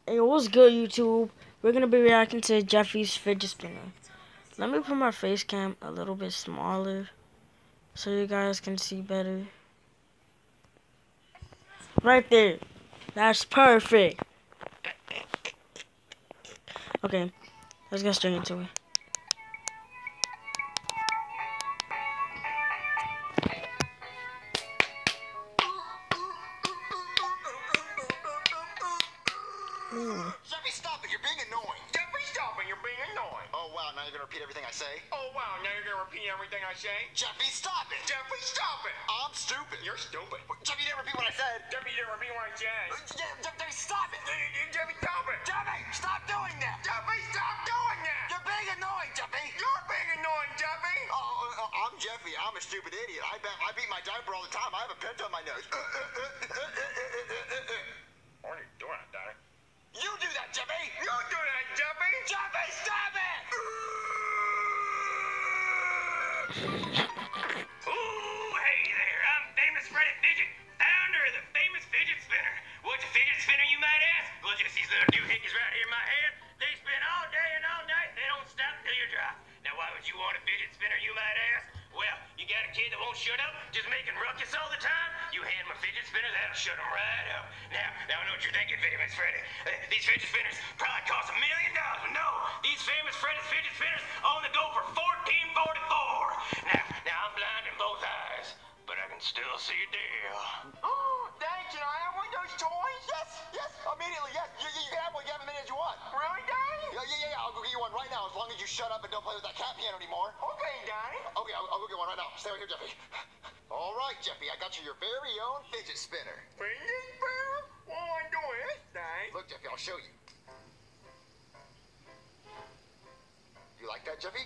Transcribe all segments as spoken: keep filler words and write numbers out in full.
Hey, what's good, YouTube? We're gonna be reacting to Jeffy's fidget spinner. Let me put my face cam a little bit smaller so you guys can see better. Right there. That's perfect. Okay, let's get straight into it. Mm. Jeffy, stop it! You're being annoying. Jeffy, stop it! You're being annoying. Oh wow, now you're gonna repeat everything I say? Oh wow, now you're gonna repeat everything I say? Jeffy, stop it! Jeffy, stop it! I'm stupid. You're stupid. Jeffy, you didn't repeat what I said. Jeffy, you didn't repeat what I said. Uh, Jeffy, stop it! Jeffy, stop it! Jeffy, stop doing that! Jeffy, stop doing that! You're being annoying, Jeffy! You're being annoying, Jeffy! Oh, uh, uh, I'm Jeffy. I'm a stupid idiot. I bet I beat my diaper all the time. I have a pent on my nose. What are you doing, Daddy? You do that, Jeffy! You do that, Jeffy! Jeffy, stop it! Ooh, hey there, I'm Famous Freddy Fidget, founder of the famous fidget spinner. What's a fidget spinner, you might ask? Well, just these little doohickeys right here in my head. They spin all day and all night. They don't stop till you drop. Now, why would you want a fidget spinner, you might ask? Well, you got a kid that won't shut up, just making ruckus all the time? You hand him a fidget spinner, that'll shut him right up. Now, now I know what you're thinking, Famous Freddy. Uh, these fidget spinners probably cost a million dollars, but no, these Famous Freddy's fidget spinners on the go for fourteen forty-four. Now, now I'm blind in both eyes, but I can still see a deal. Oh, thanks. Can I have one of those toys? Yes, yes, immediately, yes. You, you, you can have one. You have a minute as you want. Really, Daddy? Yeah, yeah, yeah, yeah. I'll go get you one right now as long as you shut up and don't play with that cat piano anymore. Okay, Daddy. Okay, I'll, I'll go get one right now. Stay right here, Jeffy. All right, Jeffy, I got you your very own fidget spinner. Fidget spinner? What am I doing this, Daddy? Look, Jeffy, I'll show you. You like that, Jeffy?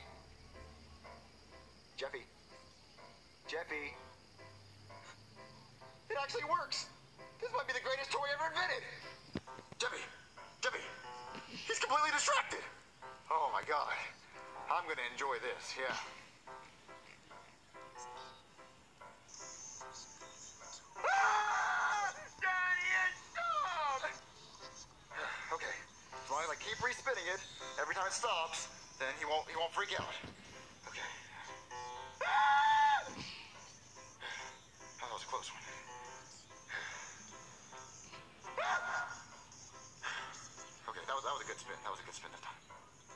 Jeffy. Jeffy. It actually works. This might be the greatest toy ever invented. Jeffy. Jeffy. He's completely distracted. Oh, my God. I'm going to enjoy this, yeah. Ah! Daddy, stop! Okay. As long as I keep respinning it, every time it stops, then he won't he won't freak out. Okay. Ah! That was a close one. Okay, that was that was a good spin. That was a good spin this time.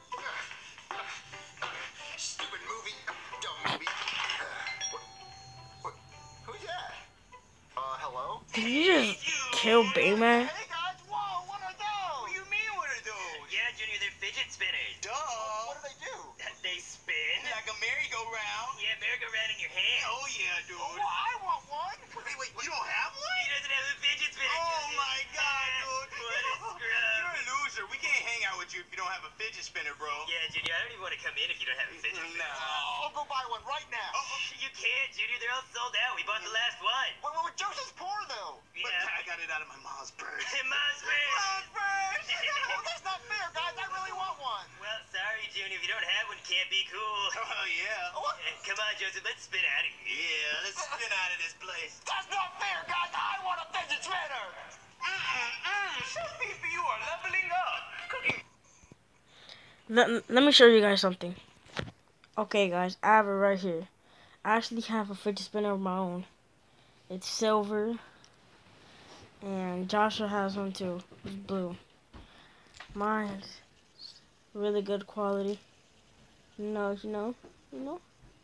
Stupid movie, dumb movie. What? What? Who's that? Uh, hello? Did you just kill Bayman? Hey guys, whoa, what are those? What do you mean, what are those? Yeah, Junior, they're fidget spinners. Duh. What do they do? They spin. Like a merry-go-round. Yeah, merry-go-round in your hand. Oh, yeah, dude. Oh, I want one. Wait, wait, you don't have one? He doesn't have a fidget spinner. Oh, my God, dude. What a scrub. You're a loser. We can't hang out with you if you don't have a fidget spinner, bro. Yeah, Junior, I don't even want to come in if you don't have a fidget spinner. I'll go buy one right now. You can't, Junior. They're all sold out. We bought the last one. Wait, wait, wait, Joseph's poor though. But Yeah. I got it out of my mom's purse. Mom's purse. Mom's purse. Oh, that's not fair, guys. I really want one. Well, sorry, Junior. If you don't have one, can't be cool. Oh, yeah. What? Come on, Joseph. Let's spin out of here. Yeah, let's spin out of this place. That's not fair, guys. I want a fidget spinner. Mm-mm-mm. Some people, you are leveling up. Cooking. Let, let me show you guys something. Okay, guys, I have it right here. I actually have a fidget spinner of my own. It's silver. And Joshua has one too. It's blue. Mine's really good quality. You know, you know, you know.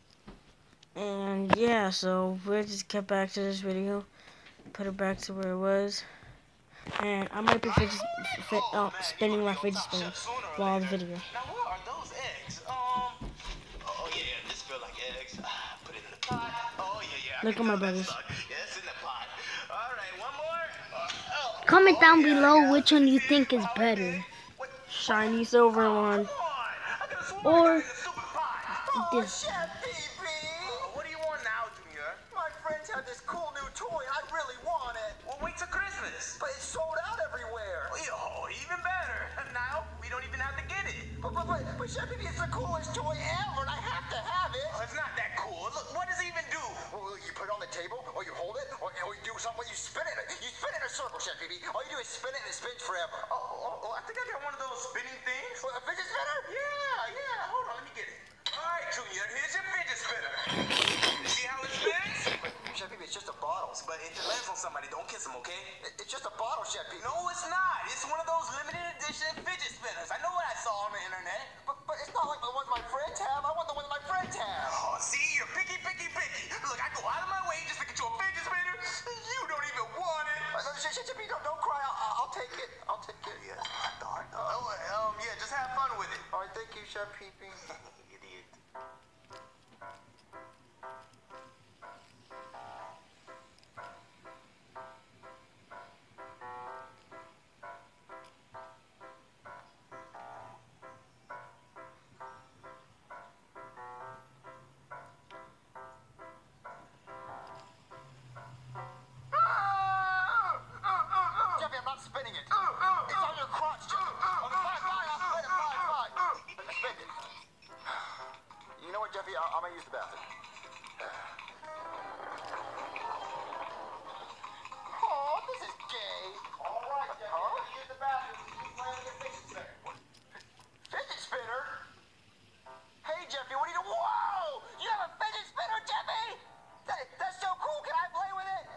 And yeah, so we'll just get back to this video. Put it back to where it was. And I might be fidget, fit, uh, spinning my fidget spinner while the video. Now, what are those eggs? Um, oh, yeah, yeah, this feel like eggs. Ah, put it in the pot. Oh, yeah, yeah. I Look can at my tell that brothers. suck. Yeah, it's in the pot. All right, one more. Uh, oh. Comment down Oh, yeah, below yeah. which one you See, think is how it better. What? Shiny silver one. Come on. I could've sworn Or I got it in the stupid pot. Oh, this. Chefy B. What do you want now, Junior? My friends have this cool new toy. I really want it. Well, wait till Christmas. But it's sold out everywhere. Oh, even better. Now, we don't even have to get it. But, but, but, but Chefy B, it's the coolest toy ever, and I have to have it. Oh, it's not that cool. Look, what does it even do? Well, you put it on the table, or you hold it, or, or you do something, you spin it. You spin it or circle, Chef Pee Pee. All you do is spin it and it spins forever. Oh, oh, oh, I think I got one of those spinning things. What, a fidget spinner? Yeah, yeah. Hold on, let me get it. All right, Junior, here's your fidget spinner. You see how it spins? Chef Pee Pee, it's just a bottle. But it lands on somebody. Don't kiss them, okay? It- It's just a bottle, Chef Pee Pee. No, it's not. It's one of those limited edition fidget spinners. I know what I saw on the internet. But, but it's not like the ones my friends have. I want the ones my friends have. Oh, see, you're picky, picky, picky. Look, I go out of my way just to get you a fidget spinner. You don't even want it. Uh, no, Chef Chef Pee Pee, don't, don't cry. I'll, I'll take it. I'll take it. Yeah, darn. Oh, um, yeah, just have fun with it. All right, thank you, Chef Pee Pee. Idiot. Jeffy, I'm not spinning it. It's on your crotch, Jeffy. Okay, fine, fine, I'll spin it, fine, fine. I spin it. You know what, Jeffy? I- I'm gonna use the bathroom. Oh, this is gay. All right, Jeffy, I'm gonna use the bathroom. You playing with your fidget spinner. Fidget spinner? Hey, Jeffy, what are you doing? Whoa! You have a fidget spinner, Jeffy? That, that's so cool. Can I play with it?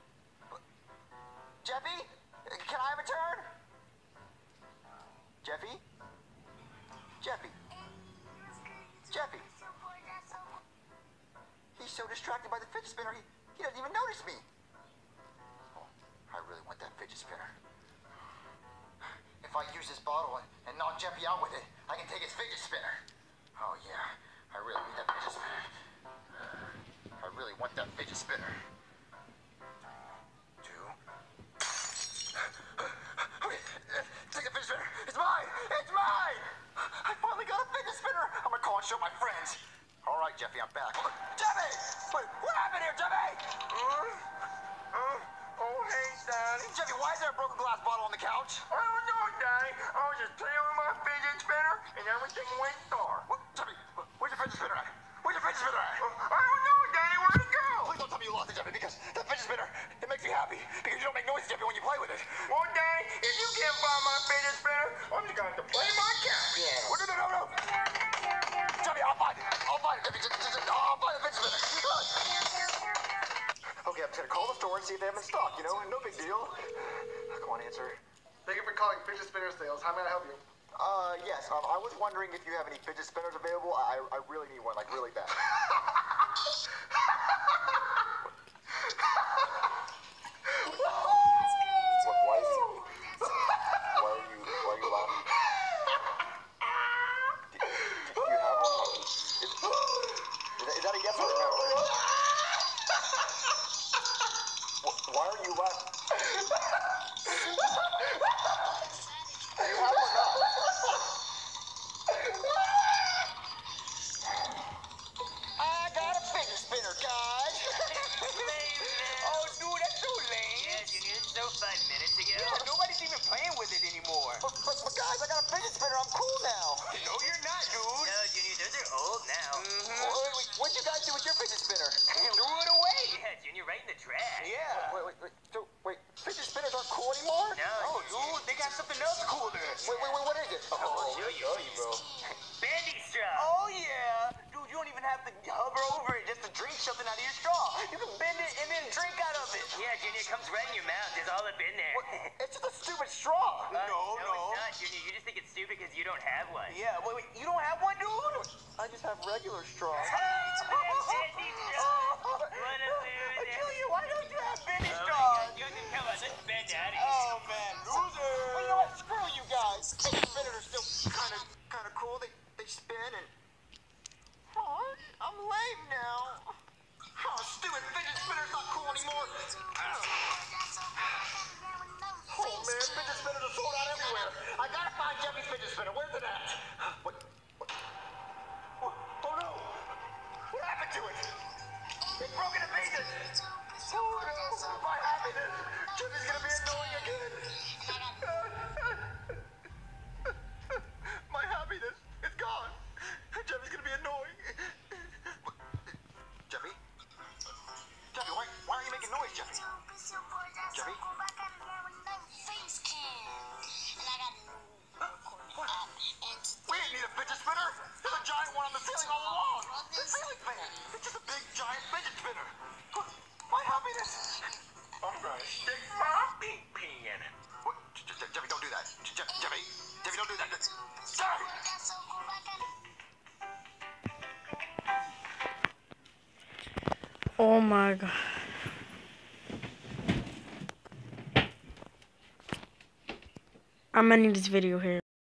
Jeffy? Can I have a turn? Jeffy? Jeffy? Jeffy? He's so distracted by the fidget spinner, he, he doesn't even notice me. Oh, I really want that fidget spinner. If I use this bottle and, and knock Jeffy out with it, I can take his fidget spinner. Oh, yeah. I really need that fidget spinner. I really want that fidget spinner. Two. Okay, take the fidget spinner. It's mine. It's mine. I finally got a fidget spinner. I'm gonna call and show my friends. All right, Jeffy, I'm back. Jeffy! Wait, what happened here, Jeffy? Uh, uh, oh, hey, Daddy. Jeffy, why is there a broken glass bottle on the couch? I don't know, Daddy. I was just playing with my fidget spinner, and everything went dark. What, Jeffy, where's your fidget spinner at? Where's your fidget spinner at? I don't know, Daddy. Where'd it go? Please don't tell me you lost it, Jeffy, because that fidget spinner, it makes me happy. Because you don't make noise, Jeffy, when you play with it. Well, Daddy, if you can't find my fidget spinner, I'm just going to play my cat. Yeah. What, no, no, no, no. Jeffy, I'll find it. I'll find it, Jeffy. Just, just, just, I'll find the fidget spinner. Okay, I'm just gonna call the store and see if they have it in stock, you know? No big deal. Come on, answer. Thank you for calling Fidget Spinner Sales. How may I help you? Uh, yes, um, I was wondering if you have any fidget spinners available. I, I really need one, like, really bad. What, why, is, why are you, why are you laughing? Do, do you have one? Is, is, that, is that a yes or a no? Wh- Why are you laughing? Do you have one or not? I got a fidget spinner, guys. Oh, dude, that's so lame. Yeah, Junior, it's so five minutes ago. Yeah, nobody's even playing with it anymore. But, but, but guys, I got a fidget spinner. I'm cool now. No, you're not, dude. No, Junior, those are old now. Mm-hmm. Wait, wait, wait. What'd you guys do with your fidget spinner? Threw it away. Yeah, Junior, right in the trash. Yeah. Wait, wait, wait. So, wait, fidget spinners aren't cool anymore? No, Oh, dude, they got something else cooler. Wait, wait, wait, what is it? I'll show you. bro. Bandy straw. Oh, yeah. Dude, you don't even have to hover over it just to drink something out of your straw. You can bend it and then drink out of it. Yeah, Junior, it comes right in your mouth. It's all up in there. What? It's just a stupid straw. Uh, No, no. it's not, Junior. You just think it's stupid because you don't have one. Yeah, wait, wait, you don't have one, dude? I just have regular straw. Bandy straw. What a loser. Julia, why don't you have Benny Oh, my straws? God. Junior, come on, let's bend out of here. Oh, man, loser. Well, you know what? Screw you guys. Fidget spinners are still kind of, kind of cool. They, they spin and. Oh, I'm lame now. Oh, stupid fidget spinner's not cool anymore. Oh man, fidget spinners are sold out everywhere. I gotta find Jeffy's fidget spinner. Where's it at? What? What? Oh, oh no! What happened to it? It broke into pieces. Oh no! My happiness. Jeffy's gonna be annoying again. My happiness is gone. Jeffy's gonna be annoying. Jeffy? Jeffy, why, why are you making noise, Jeffy? Jeffy? Oh my god. I'm ending this video here.